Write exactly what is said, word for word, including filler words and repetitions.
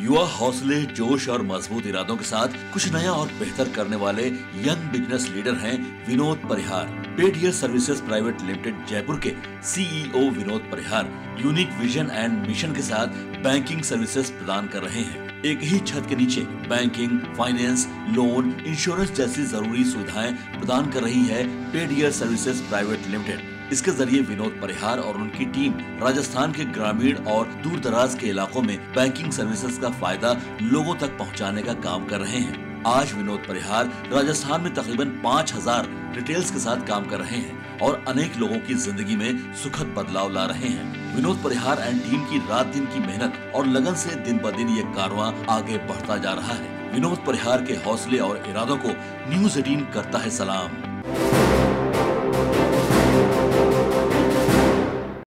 युवा हौसले, जोश और मजबूत इरादों के साथ कुछ नया और बेहतर करने वाले यंग बिजनेस लीडर हैं Vinod Parihar. Paydeer services private limited Jaipur के CEO Vinod Parihar unique vision and mission के साथ बैंकिंग सर्विसेज प्रदान कर रहे हैं। एक ही छत के नीचे बैंकिंग, फाइनेंस, लोन, इंश्योरेंस जैसी जरूरी सुविधाएं प्रदान कर रही है पेडियर सर्विसेज प्राइवेट लिमिटेड। इसके जरिए विनोद परिहार और उनकी टीम राजस्थान के ग्रामीण और दूर दराज के इलाकों में बैंकिंग सर्विसेज का फायदा लोगों तक पहुंचाने का काम कर रहे हैं। आज विनोद परिहार राजस्थान में तकरीबन पाँच हज़ार रिटेल्स के साथ काम कर रहे हैं और अनेक लोगों की जिंदगी में सुखद बदलाव ला रहे हैं। विनोद परिहार एंड टीम की रात दिन की मेहनत और लगन से दिन ब दिन ये कारवां आगे बढ़ता जा रहा है। विनोद परिहार के हौसले और इरादों को न्यूज़ अठारह करता है सलाम।